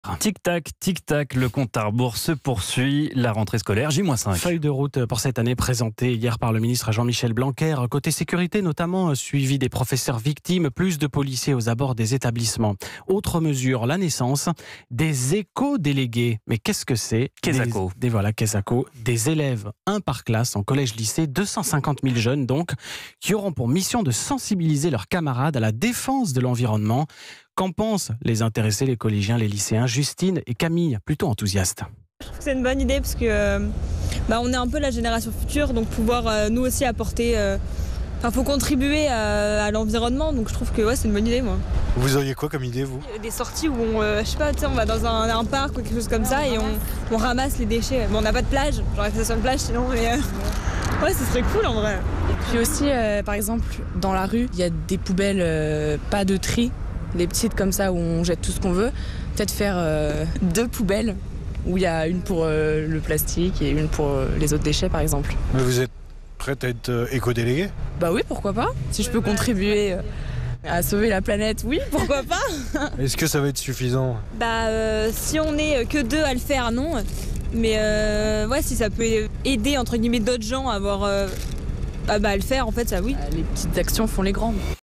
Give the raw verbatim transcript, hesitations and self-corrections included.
Tic-tac, tic-tac, le compte à rebours se poursuit. La rentrée scolaire, J moins cinq. Feuille de route pour cette année présentée hier par le ministre Jean-Michel Blanquer. Côté sécurité, notamment suivi des professeurs victimes, plus de policiers aux abords des établissements. Autre mesure, la naissance des éco-délégués. Mais qu'est-ce que c'est ? Quesaco. Des, des voilà, Quesaco. Des élèves, un par classe en collège-lycée, deux cent cinquante mille jeunes donc, qui auront pour mission de sensibiliser leurs camarades à la défense de l'environnement. Qu'en pensent les intéressés, les collégiens, les lycéens? Justine et Camille, plutôt enthousiastes. Je trouve que c'est une bonne idée parce que euh, bah, on est un peu la génération future, donc pouvoir euh, nous aussi apporter, euh, enfin faut contribuer à, à l'environnement, donc je trouve que ouais, c'est une bonne idée moi. Vous auriez quoi comme idée vous? Des sorties où on, euh, je sais pas, on va dans un, un parc ou quelque chose comme ça et on, on ramasse les déchets. Bon, on n'a pas de plage, j'aurais fait ça sur une plage sinon, mais euh, ouais, ce serait cool en vrai. Et puis aussi, euh, par exemple, dans la rue, il y a des poubelles euh, pas de tri. Les petites comme ça où on jette tout ce qu'on veut, peut-être faire euh, deux poubelles où il y a une pour euh, le plastique et une pour euh, les autres déchets par exemple. Mais vous êtes prête à être euh, éco-déléguée? Bah oui, pourquoi pas. Si je peux contribuer euh, à sauver la planète, oui, pourquoi pas. Est-ce que ça va être suffisant? Bah euh, si on est que deux à le faire, non. Mais euh, ouais, si ça peut aider entre guillemets d'autres gens à avoir euh, à, bah, à le faire, en fait, ça oui. Les petites actions font les grandes.